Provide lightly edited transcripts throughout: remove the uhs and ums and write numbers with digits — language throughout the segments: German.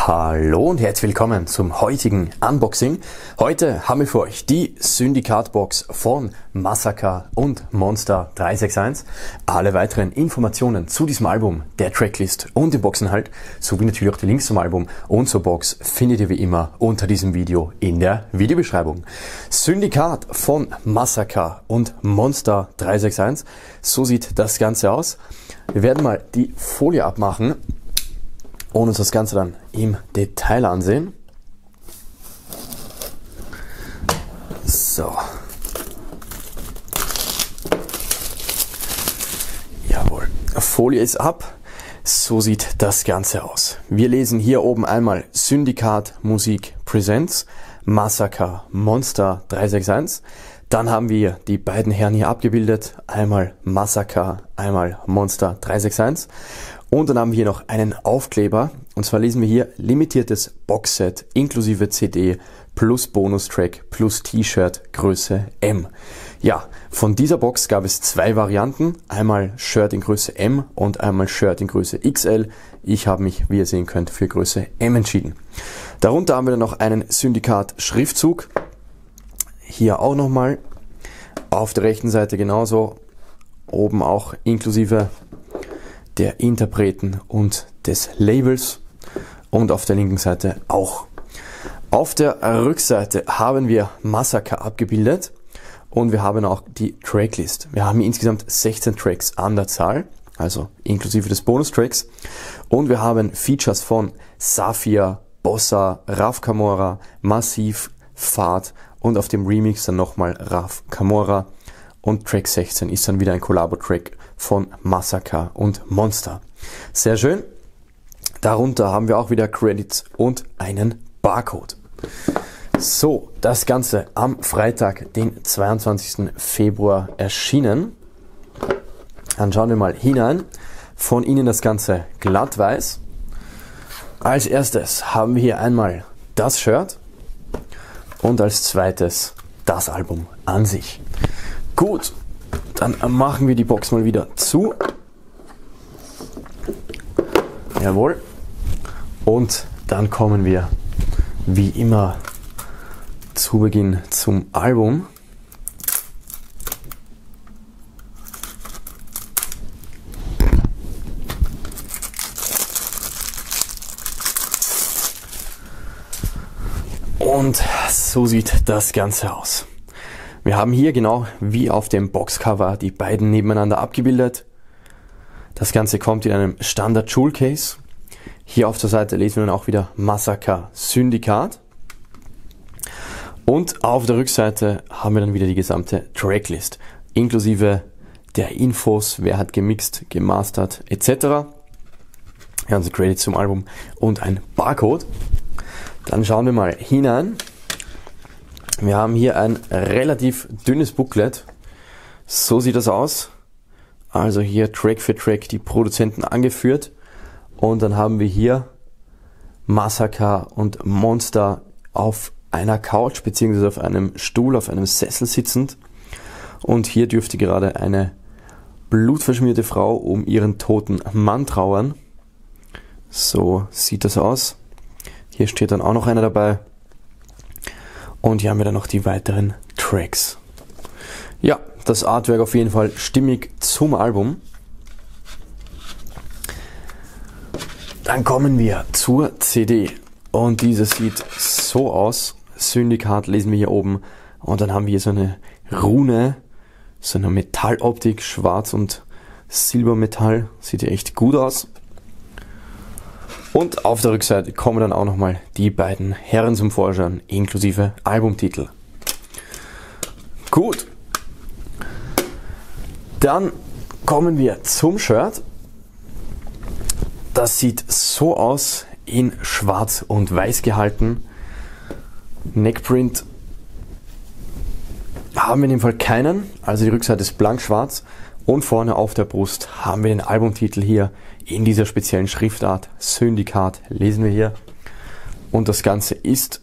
Hallo und herzlich willkommen zum heutigen Unboxing. Heute haben wir für euch die Syndikat-Box von Massacre und Monster 361. Alle weiteren Informationen zu diesem Album, der Tracklist und dem Boxinhalt, sowie natürlich auch die Links zum Album und zur Box findet ihr wie immer unter diesem Video in der Videobeschreibung. Syndikat von Massacre und Monster 361, so sieht das Ganze aus. Wir werden mal die Folie abmachen und uns das Ganze dann im Detail ansehen. So. Jawohl. Folie ist ab. So sieht das Ganze aus. Wir lesen hier oben einmal Syndikat Musik Presents Massacre Monster 361. Dann haben wir die beiden Herren hier abgebildet. Einmal Massacre, einmal Monster 361. Und dann haben wir hier noch einen Aufkleber. Und zwar lesen wir hier limitiertes Boxset inklusive CD plus Bonustrack plus T-Shirt Größe M. Ja, von dieser Box gab es zwei Varianten. Einmal Shirt in Größe M und einmal Shirt in Größe XL. Ich habe mich, wie ihr sehen könnt, für Größe M entschieden. Darunter haben wir dann noch einen Syndikat-Schriftzug. Hier auch nochmal. Auf der rechten Seite genauso. Oben auch inklusive der Interpreten und des Labels. Und auf der linken Seite auch. Auf der Rückseite haben wir Massacre abgebildet. Und wir haben auch die Tracklist. Wir haben insgesamt 16 Tracks an der Zahl. Also inklusive des Bonustracks. Und wir haben Features von Saphir, Bossa, Raf Camora, Massiv, Fahrt und auf dem Remix dann nochmal Raf Camora. Und Track 16 ist dann wieder ein Collabo-Track von Massacre und Monster. Sehr schön. Darunter haben wir auch wieder Credits und einen Barcode. So, das Ganze am Freitag, den 22. Februar erschienen. Dann schauen wir mal hinein. Von innen das Ganze glatt weiß. Als erstes haben wir hier einmal das Shirt und als zweites das Album an sich. Gut, dann machen wir die Box mal wieder zu. Jawohl. Und dann kommen wir wie immer zu Beginn zum Album. Und so sieht das Ganze aus. Wir haben hier genau wie auf dem Boxcover die beiden nebeneinander abgebildet. Das Ganze kommt in einem Standard Jewel Case. Hier auf der Seite lesen wir dann auch wieder Massacre Syndikat. Und auf der Rückseite haben wir dann wieder die gesamte Tracklist, inklusive der Infos, wer hat gemixt, gemastert etc. Ganze Credits zum Album und ein Barcode. Dann schauen wir mal hinein. Wir haben hier ein relativ dünnes Booklet. So sieht das aus. Also hier Track für Track die Produzenten angeführt. Und dann haben wir hier Massacre und Monster auf einer Couch bzw. auf einem Stuhl, auf einem Sessel sitzend. Und hier dürfte gerade eine blutverschmierte Frau um ihren toten Mann trauern. So sieht das aus. Hier steht dann auch noch einer dabei. Und hier haben wir dann noch die weiteren Tracks. Ja, das Artwork auf jeden Fall stimmig zum Album. Dann kommen wir zur CD. Und diese sieht so aus. Syndikat lesen wir hier oben. Und dann haben wir hier so eine Rune, so eine Metalloptik, schwarz und Silbermetall. Sieht ja echt gut aus. Und auf der Rückseite kommen dann auch nochmal die beiden Herren zum Vorschein, inklusive Albumtitel. Gut. Dann kommen wir zum Shirt. Das sieht so aus, in schwarz und weiß gehalten. Neckprint haben wir in dem Fall keinen, also die Rückseite ist blank schwarz. Und vorne auf der Brust haben wir den Albumtitel hier in dieser speziellen Schriftart. Syndikat lesen wir hier. Und das Ganze ist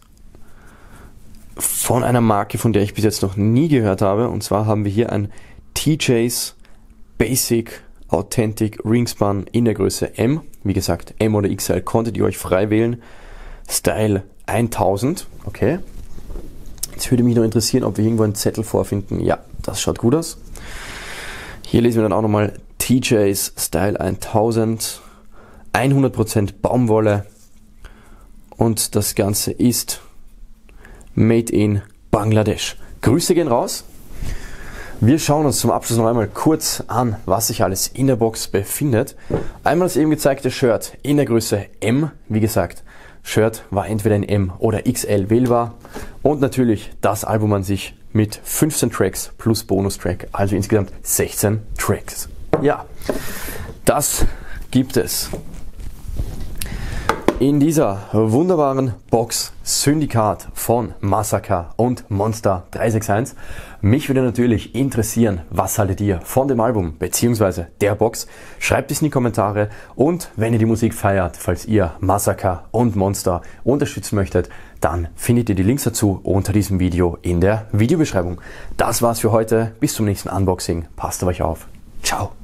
von einer Marke, von der ich bis jetzt noch nie gehört habe. Und zwar haben wir hier ein TJ's Basic Authentic Ringspun in der Größe M. Wie gesagt, M oder XL konntet ihr euch frei wählen. Style 1000. Okay. Jetzt würde mich noch interessieren, ob wir irgendwo einen Zettel vorfinden. Ja, das schaut gut aus. Hier lesen wir dann auch nochmal TJ's Style 1000. 100% Baumwolle. Und das Ganze ist Made in Bangladesch. Grüße gehen raus. Wir schauen uns zum Abschluss noch einmal kurz an, was sich alles in der Box befindet. Einmal das eben gezeigte Shirt in der Größe M. Wie gesagt, Shirt war entweder in M oder XL wählbar. Und natürlich das Album an sich mit 15 Tracks plus Bonustrack, also insgesamt 16 Tracks. Ja, das gibt es in dieser wunderbaren Box Syndikat von Massacre und Monster 361. Mich würde natürlich interessieren, was haltet ihr von dem Album bzw. der Box? Schreibt es in die Kommentare und wenn ihr die Musik feiert, falls ihr Massacre und Monster unterstützen möchtet, dann findet ihr die Links dazu unter diesem Video in der Videobeschreibung. Das war's für heute. Bis zum nächsten Unboxing. Passt auf euch auf. Ciao.